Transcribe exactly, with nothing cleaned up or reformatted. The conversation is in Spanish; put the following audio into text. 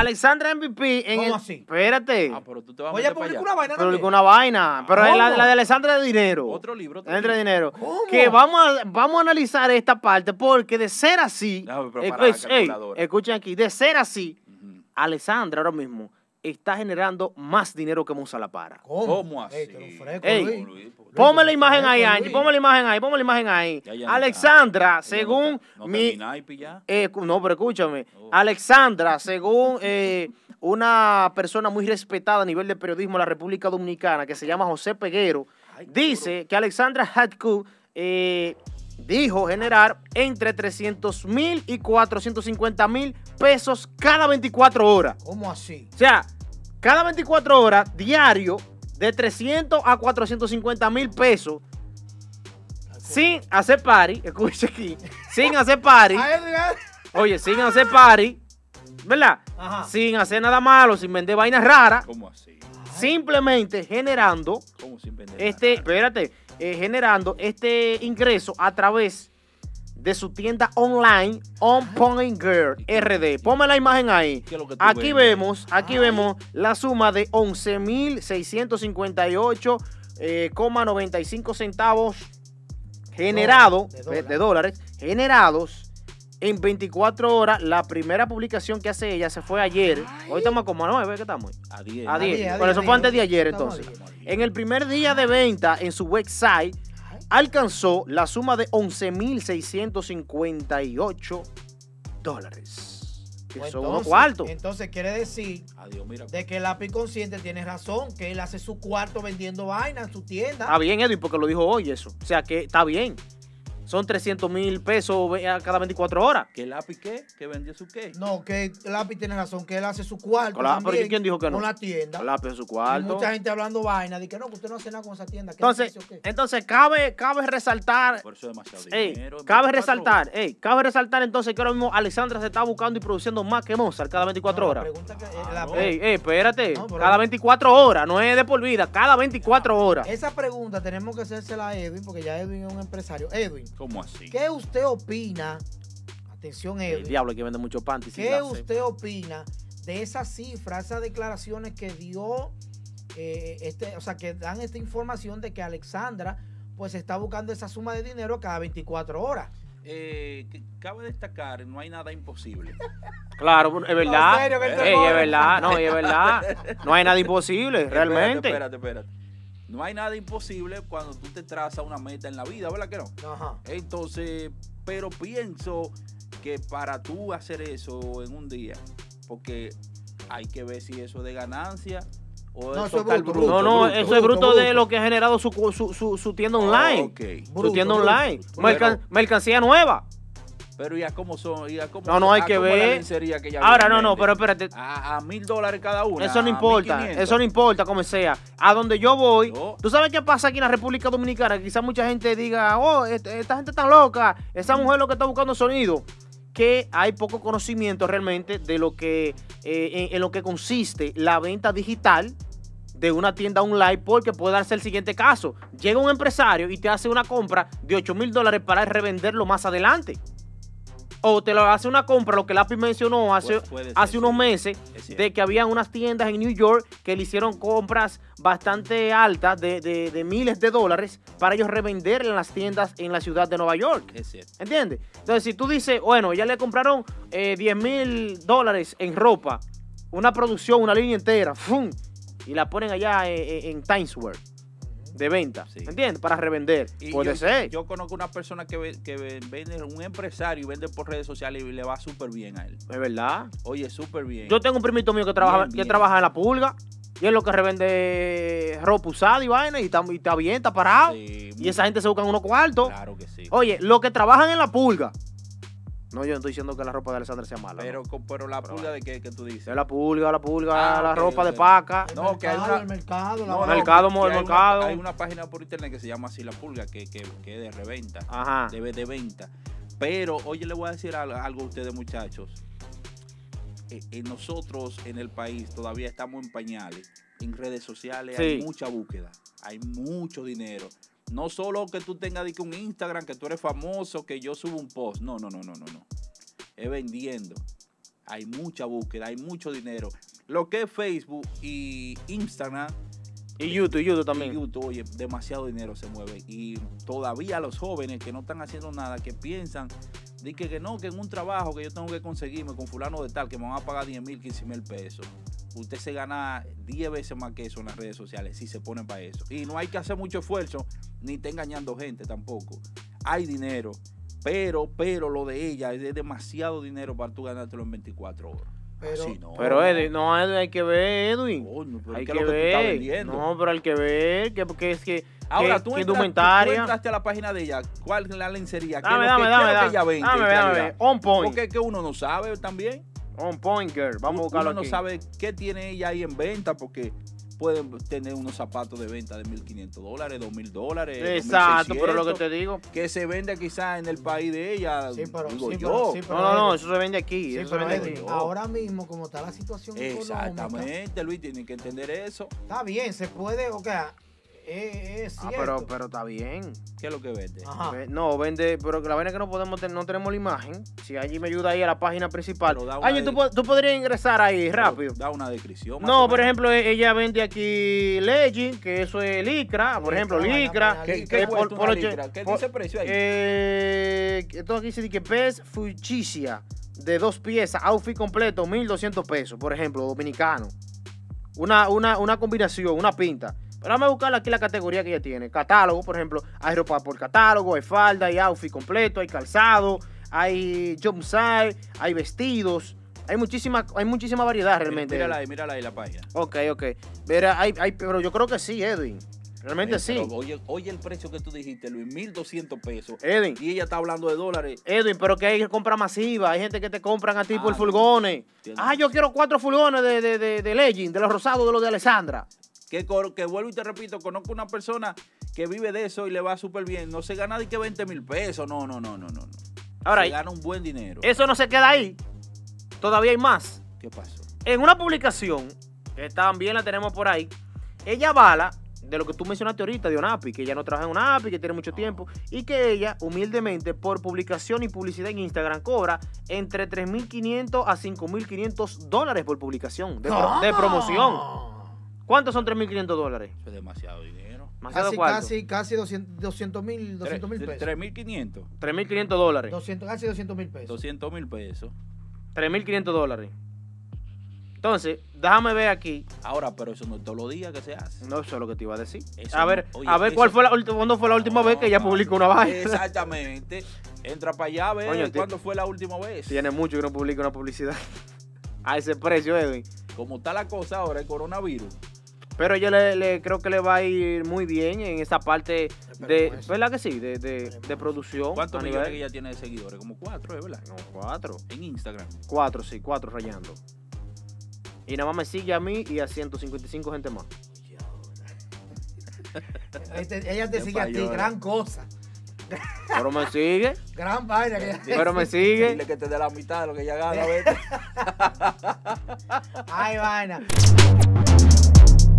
Alexandra M V P en ¿Cómo el... así? Espérate. Ah, pero tú te vas a Oye, meter para publicó allá. una vaina Pero también. una vaina. Pero es la, ¿Cómo? la de Alexandra de dinero. Otro libro. Otro Alexandra de dinero. ¿Cómo? Que vamos a, vamos a analizar esta parte porque de ser así... Déjame preparar eh, la ey, calculadora. escuchen aquí. De ser así, Ujú. Alexandra ahora mismo está generando más dinero que Musa La Para. ¿Cómo? ¿Cómo Ey, tú eres así? un fresco, Ey, Luis. Luis, por- Ponme la Luis, imagen tú ahí, eres un Angie. fresco, Ponme la imagen ahí. Ponme la imagen ahí. Ya, ya no Alexandra, está. según No está- no está mi... mi naipe ya. Eh, cu- no, pero escúchame. Oh. Alexandra, según eh, una persona muy respetada a nivel de periodismo de la República Dominicana, que se llama José Peguero, Ay, dice que Alexandra Hadcock eh, dijo generar entre trescientos mil y cuatrocientos cincuenta mil pesos cada veinticuatro horas. ¿Cómo así? O sea, cada veinticuatro horas, diario, de trescientos a cuatrocientos cincuenta mil pesos, sin hacer party, escucha aquí, sin hacer party. Ah, Edgar. Oye, sin hacer party, ¿verdad? Ajá. Sin hacer nada malo, sin vender vainas raras, ¿Cómo así? simplemente generando ¿Cómo sin vender este, nada? espérate, eh, generando este ingreso a través de su tienda online On Point Girl R D. Ponme la imagen ahí. ¿Qué es lo que tú Aquí vendes? vemos, aquí Ay. vemos la suma de once mil seiscientos cincuenta y ocho coma noventa y cinco centavos generados De de, dólares. de dólares generados en veinticuatro horas. La primera publicación que hace ella se fue ayer. Hoy estamos como a nueve, ¿qué estamos? A diez. A diez. diez, a Bueno, diez, eso a fue antes diez. de ayer Estamos a entonces. diez. En el primer día de venta en su website alcanzó la suma de once mil seiscientos cincuenta y ocho dólares. Que Pues son unos entonces- cuartos. Entonces quiere decir Adiós, mira. de que el lápiz consciente tiene razón, que él hace su cuarto vendiendo vaina en su tienda. Está bien, Edwin, porque lo dijo hoy eso. O sea que está bien. Son trescientos mil pesos ve- a cada veinticuatro horas. ¿Qué lápiz qué? ¿Que vendió su qué? No, que el lápiz tiene razón, que él hace su cuarto Claro, pero también ¿quién dijo que no? con la tienda. Lápiz en su Y cuarto. mucha gente hablando vaina, de que no, que usted no hace nada con esa tienda. ¿qué Entonces, dice o qué? entonces cabe, cabe resaltar. Por eso es demasiado Ey, dinero. en cabe veinticuatro resaltar, horas. ey, cabe resaltar entonces que ahora mismo Alexandra se está buscando y produciendo más que Mozart cada veinticuatro No, la horas. pregunta que- eh, Ah, la- no. Ey, ey, espérate. No, pero- Cada veinticuatro horas, no es de por vida, cada veinticuatro horas. Esa pregunta tenemos que hacérsela a Edwin, porque ya Edwin es un empresario. Edwin, ¿Cómo así? ¿qué usted opina? Atención, El Edwin. diablo que vende mucho panty. sin ¿Qué darse. usted opina de esa cifra, esas declaraciones que dio, eh, este, o sea, que dan esta información de que Alexandra pues está buscando esa suma de dinero cada veinticuatro horas? Eh, que cabe destacar, no hay nada imposible. Claro, es verdad. No, serio, que él se Ey, pone. es verdad, no, es verdad. No hay nada imposible, realmente. Espérate, espérate, espérate. No hay nada imposible cuando tú te trazas una meta en la vida, ¿verdad que no? Ajá. Entonces, pero pienso que para tú hacer eso en un día, porque hay que ver si eso es de ganancia o No, eso eso es está al bruto, bruto, No, no, bruto. eso es bruto bruto, de bruto. lo que ha generado su, su, su, su tienda online. Ok. Su Bruto, tienda bruto, online. bruto. Mercan- Pero- mercancía nueva. Pero ya cómo son, ya cómo No, no, hay ah, que cómo es la ver. lencería que ella Ahora, vende. no, no, pero espérate. A, a mil dólares cada una. Eso no a importa, mil quinientos. eso no importa como sea. A donde yo voy, No. ¿tú sabes qué pasa aquí en la República Dominicana? Quizás mucha gente diga, oh, este- esta gente está loca, esa mujer lo que está buscando es sonido. Que hay poco conocimiento realmente de lo que, eh, en, en lo que consiste la venta digital de una tienda online, porque puede darse el siguiente caso. Llega un empresario y te hace una compra de ocho mil dólares para revenderlo más adelante. O te lo hace una compra, lo que Lápiz mencionó hace, Puede- puede ser, hace unos sí. meses, Es cierto. de que habían unas tiendas en New York que le hicieron compras bastante altas de, de- de miles de dólares para ellos revender en las tiendas en la ciudad de Nueva York. Es cierto. ¿Entiendes? Entonces, si tú dices, bueno, ya le compraron eh, diez mil dólares en ropa, una producción, una línea entera, ¡fum! Y la ponen allá en, en- en Times Square de venta, Sí. ¿entiendes? Para revender. Y Puede yo, ser. Yo conozco una persona que, ve- que ve- vende, un empresario y vende por redes sociales y le va súper bien a él. Es verdad. Oye, súper bien. Yo tengo un primito mío que trabaja, Bien, que bien. trabaja en la pulga. Y es lo que revende ropa usada y vaina. Y está, y está bien, está parado. Sí, Y esa gente se buscan unos cuartos. Claro que sí. Oye, los que trabajan en la pulga. No, yo no estoy diciendo que la ropa de Alexandra sea mala. Pero, no. con- pero la Pero pulga de qué que tú dices. Es la pulga, la pulga, Ah, la ok, ropa de ok. paca. El No, que hay mercado, una- el mercado, la No, vaina. mercado, que mo- el hay mercado. Una, hay una página por internet que se llama así La Pulga, que, que, que es de reventa, Ajá. de, de venta. Pero, oye, le voy a decir al- algo a ustedes, muchachos. Eh, eh, nosotros en el país todavía estamos en pañales. En redes sociales hay Sí. mucha búsqueda, hay mucho dinero. No solo que tú tengas de que un Instagram, que tú eres famoso, que yo subo un post. No, no, no, no, no, no. Es vendiendo. hay mucha búsqueda, hay mucho dinero. Lo que es Facebook y Instagram Y YouTube, y YouTube también. y YouTube, oye, demasiado dinero se mueve. Y todavía los jóvenes que no están haciendo nada, que piensan de que, que no, que en un trabajo que yo tengo que conseguirme con fulano de tal, que me van a pagar diez mil, quince mil pesos. Usted se gana diez veces más que eso en las redes sociales si se ponen para eso. Y no hay que hacer mucho esfuerzo, ni está engañando gente tampoco. Hay dinero, pero, pero lo de ella es de demasiado dinero para tú ganártelo en veinticuatro horas. Pero, Así no. Pero Edwin, no, Edwin, hay que ver, Edwin. Coño, pero Hay ¿qué que es lo que tú estás ver. vendiendo? No, pero hay que ver, que porque es que Ahora, que, tú, que entras, indumentaria. tú entraste a la página de ella. ¿Cuál es la lencería? ¿Qué Dame, es lo dame, que, dame, qué es lo dame. que ella vende? Dame, en dame, realidad? on point. Porque es que uno no sabe también. On point, girl. Vamos a buscarlo Uno no aquí. sabe qué tiene ella ahí en venta porque pueden tener unos zapatos de venta de mil quinientos dólares, dos mil dólares. Exacto, pero lo que dos mil seiscientos, te digo. que se vende quizás en el país de ella. Sí, pero- digo sí, yo. pero- sí, pero- No, no, no, eso se vende aquí. Sí, eso se pero vende Edwin, aquí. yo. ahora mismo, como está la situación económica, Exactamente, Luis, tiene que entender eso. está bien, se puede, o sea, es, es Ah, cierto. pero, pero está bien. ¿Qué es lo que vende? Ajá. Ve- No, vende, pero la vaina es que no podemos tener, no tenemos la imagen. Si allí me ayuda ahí a la página principal. Pero da una Ay, de- tú, po- tú podrías ingresar ahí rápido. Da una descripción. más No, o por menos. ejemplo, e- ella vende aquí Legend, que eso es licra, por ejemplo, Licra, licra. vaina, ¿Qué, vaina, qué eh, cuesta por- una por ocho- licra? ¿Qué por- dice el precio ahí? Eh, esto aquí dice que Best Fuchicia de dos piezas, outfit completo, mil doscientos pesos, por ejemplo, dominicano. Una, una, una combinación, una pinta. Pero vamos a buscar aquí la categoría que ella tiene. Catálogo, por ejemplo, hay ropa por catálogo, hay falda, hay outfit completo, hay calzado, hay jump size, hay vestidos. Hay muchísima, hay muchísima variedad realmente. Mírala ahí, mírala ahí la página. Ok, ok. Mira, hay, hay, pero yo creo que sí, Edwin. Realmente Eh, sí. pero oye, oye el precio que tú dijiste, Luis, mil doscientos pesos. Edwin. Y ella está hablando de dólares. Edwin, pero que hay compra masiva. Hay gente que te compran a ti Ah, por no. furgones. Entiendo. Ah, yo quiero cuatro furgones de, de, de, de Legend, de los rosados, de los de Alessandra. Que, cor- que vuelvo y te repito, conozco una persona que vive de eso y le va súper bien. No se gana de que veinte mil pesos. No, no, no, no, no. no. Ahora, se gana un buen dinero. eso no se queda ahí. Todavía hay más. ¿Qué pasó? En una publicación, que también la tenemos por ahí, ella avala de lo que tú mencionaste ahorita, de ONAPI, que ella no trabaja en ONAPI, que tiene mucho tiempo, y que ella, humildemente, por publicación y publicidad en Instagram, cobra entre tres mil quinientos a cinco mil quinientos dólares por publicación de, pro- de ¿Cómo? promoción. ¿Cuántos son tres mil quinientos dólares? Eso es demasiado dinero. Demasiado Casi, cuarto. casi, casi doscientos mil doscientos mil pesos. tres mil quinientos. tres mil quinientos dólares. doscientos, casi doscientos mil pesos. doscientos mil pesos. tres mil quinientos dólares. Entonces, déjame ver aquí. Ahora, pero eso no es todos los días que se hace. No, eso es lo que te iba a decir. Eso a ver, no- oye, a ver eso- cuál fue la, ulti- cuándo fue la última vez que ella No, publicó una vaina. Exactamente. Entra para allá a ver Coño, ti- cuándo fue la última vez. Tiene mucho que no publica una publicidad. A ese precio, Edwin. Como está la cosa ahora, el coronavirus. Pero yo le, le- creo que le va a ir muy bien en esa parte de, Esperemos eso. ¿verdad que sí? De, de, Esperemos. de producción. ¿Cuántos a millones nivel- que ella tiene de seguidores? Como cuatro, ¿es verdad? No, cuatro. En Instagram. Cuatro, sí, cuatro rayando. Y nada más me sigue a mí y a ciento cincuenta y cinco gente más. Este, ella te Qué sigue a ti, payola. gran cosa. Pero me sigue, Gran vaina. que ella- pero me sigue. Dile que te dé la mitad de lo que ella gana, vete. Ay, vaina.